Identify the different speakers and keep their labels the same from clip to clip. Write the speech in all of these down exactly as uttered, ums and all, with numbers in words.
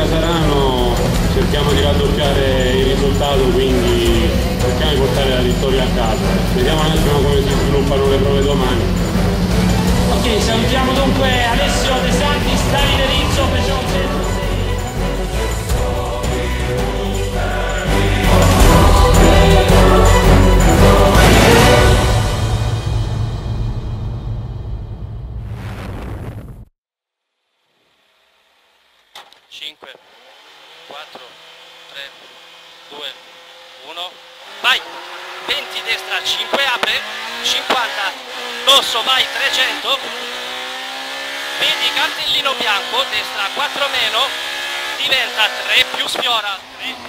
Speaker 1: Casarano cerchiamo di raddoppiare il risultato, quindi cerchiamo di portare la vittoria a casa. Vediamo un attimo come si sviluppano le prove domani.
Speaker 2: Ok, salutiamo dunque Alessio De Santis, Davide Rizzo, Peugeot.
Speaker 3: cinque, quattro, tre, due, uno, vai! venti destra, cinque apre, cinquanta, rosso, vai, trecento, vedi cartellino bianco, destra, quattro meno, diventa tre più sfiora, tre.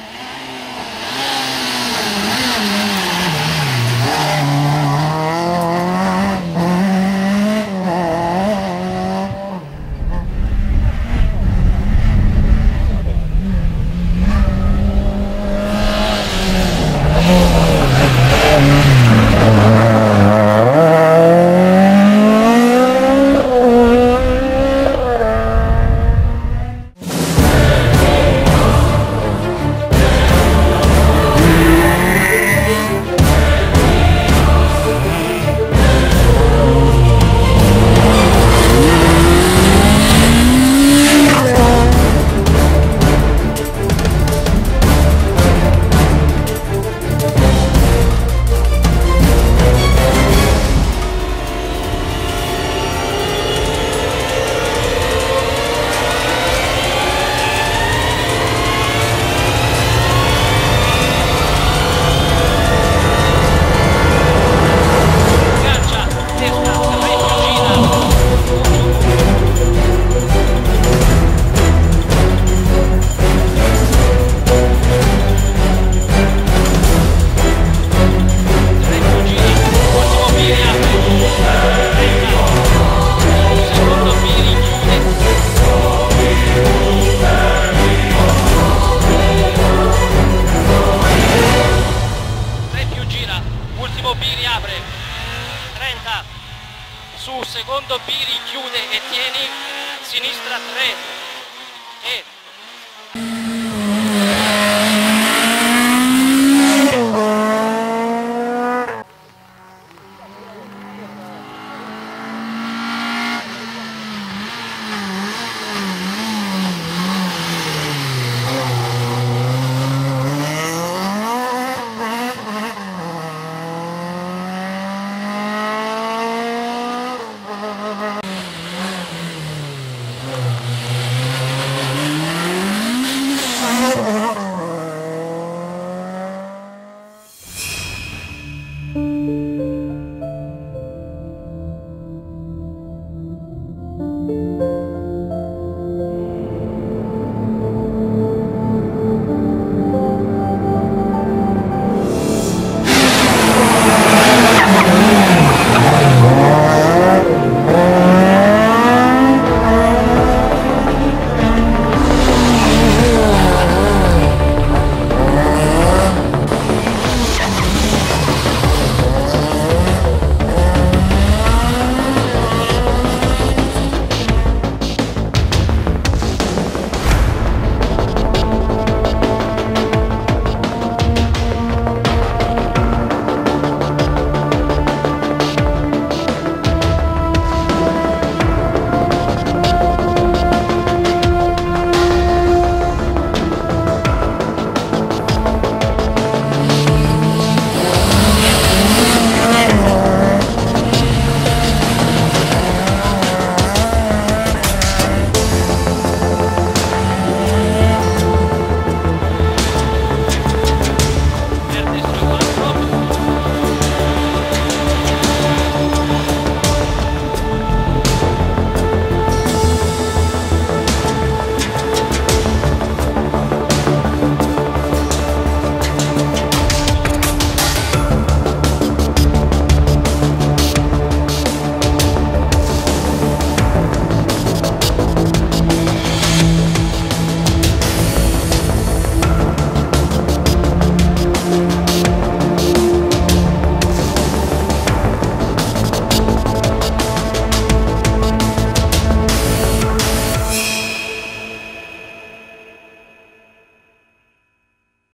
Speaker 3: trenta, su secondo Biri chiude e tieni, sinistra tre e